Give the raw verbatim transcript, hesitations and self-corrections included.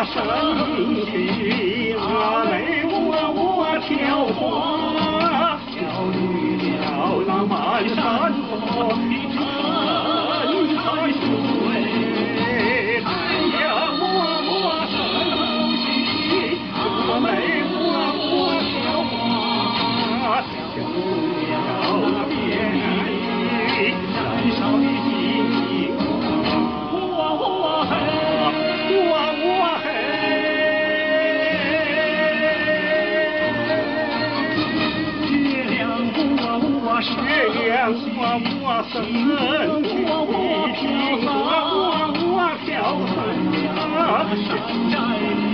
我深情，阿妹我我挑花，小女了那满山坡，春才水，哎呀我我深情，阿妹我我挑花，小女了那便宜，燃烧的金花，我嘿，我我嘿。月亮我我深情，我我飘我我飘身啊。